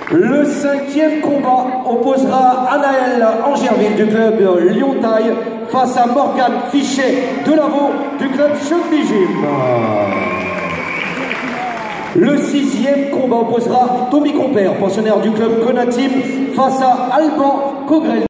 Le 5e combat opposera Anaël Angerville du club Lyon-Taille face à Morgane Fichet de Lavaux du club Choc des Gym. Le 6e combat opposera Tommy Compère, pensionnaire du club Conatim, face à Alban Cogrel.